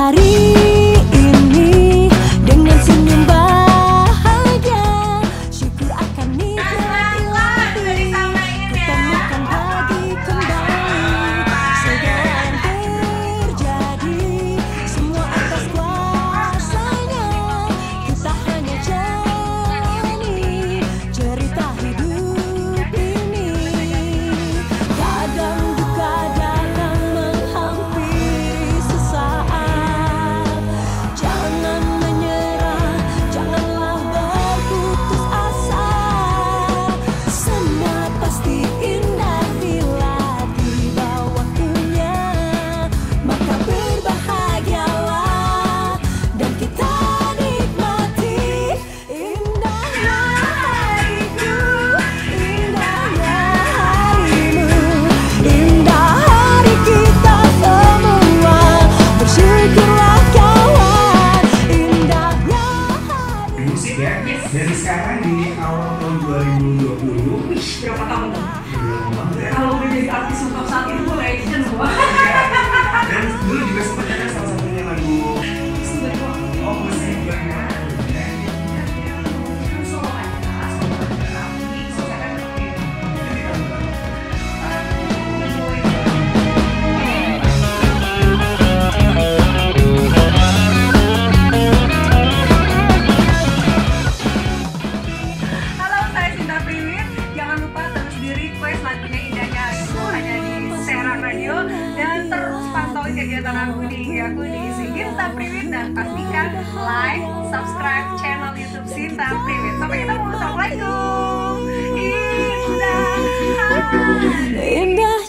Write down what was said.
hari ini dengan senyum bahagia, syukur akan nikmat ilahi, kutemukan pagi kembali. Segala yang terjadi semua atas kuasanya, kita hanya jalani cerita hidup ini. Kadang duka datang menghampiri sesaat, jangan menyerah, janganlah berputus asa. Semua pasti indah bila tiba waktunya, maka berbahagialah dan kita nikmati indahnya hariku, indahnya harimu, indah hari kita semua. Bersyukurlah kawan, indahnya hari. Musik ya, dari sekarang di awal tahun 2020. Wih, berapa tahun tuh? Belum banget ya. Kalau udah jadi artis untuk saat itu gue legend gua. Dan dulu juga sempat ada salah satunya lagu Oh Musik Banget. Solo aja, solo aja. Solo aja. Halo, saya Sinta Priwit. Jangan lupa terus di request lagunya Indahnya Hariku hanya di Serang Radio, dan terus pantauin kegiatan aku di Sinta Priwit, dan pastikan like, subscribe channel YouTube Sinta Priwit. Sampai ketemu. Assalamualaikum. Indah. Indah